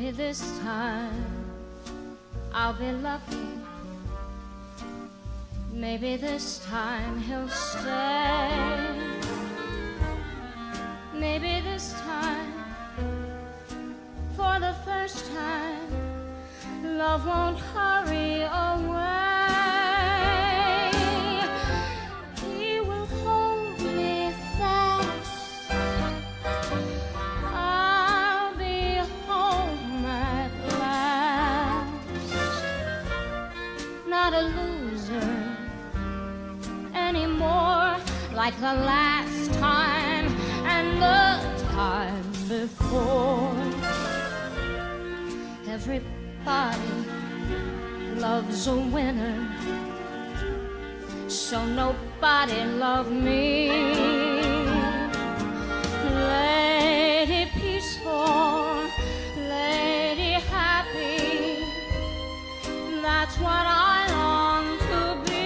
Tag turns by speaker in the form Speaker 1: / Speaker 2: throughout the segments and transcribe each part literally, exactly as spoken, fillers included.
Speaker 1: Maybe this time I'll be lucky. Maybe this time he'll stay. Maybe this time, for the first time, love won't hurry away. He will hold me fast. I'll be home at last. Not a loser anymore, like the last time and the time before. Everybody loves a winner, so nobody loved me. Lady peaceful, lady happy, that's what I long to be.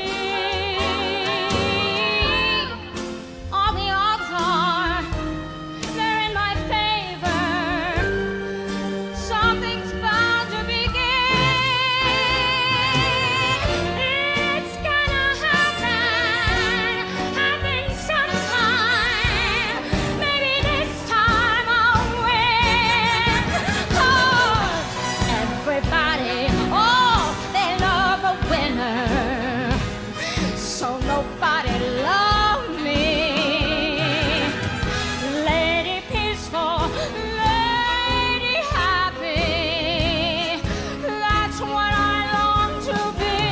Speaker 1: All the odds are they're in my favor. Something's bound to begin. It's gonna happen, happen sometime. Maybe this time I'll win. 'Cause everybody, oh, they love a winner, so nobody loves me. Lady peaceful, lady happy, that's what I long to be.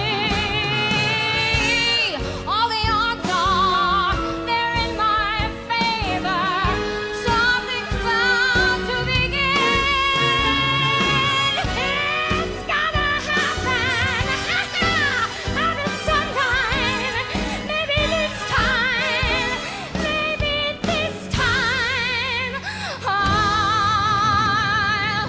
Speaker 1: All the odds are they're in my favor. Something's bound to begin. It's gonna happen, happen sometime. Maybe this time, maybe this time I'll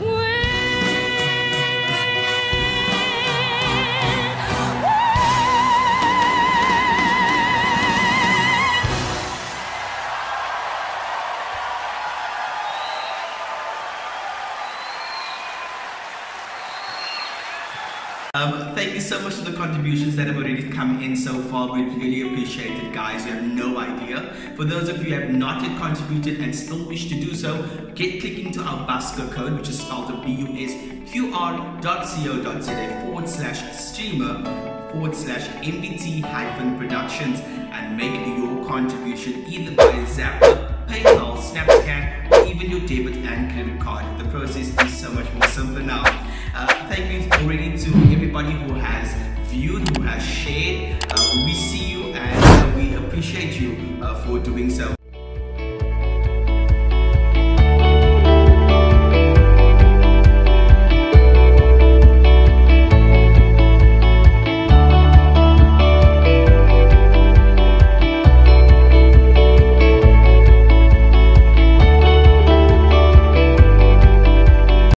Speaker 2: Um, thank you so much for the contributions that have already come in so far. We really appreciate it, guys. You have no idea. For those of you who have not yet contributed and still wish to do so, get clicking to our Busker code, which is spelled B U S Q R dot co dot za forward slash streamer forward slash M B T hyphen productions and make your contribution either by Zapper, PayPal, SnapScan, or even your debit and credit card. The process is so much more simpler now. Uh, thank you already to everybody who has viewed, who has shared. Uh, we see you and uh, we appreciate you uh, for doing so.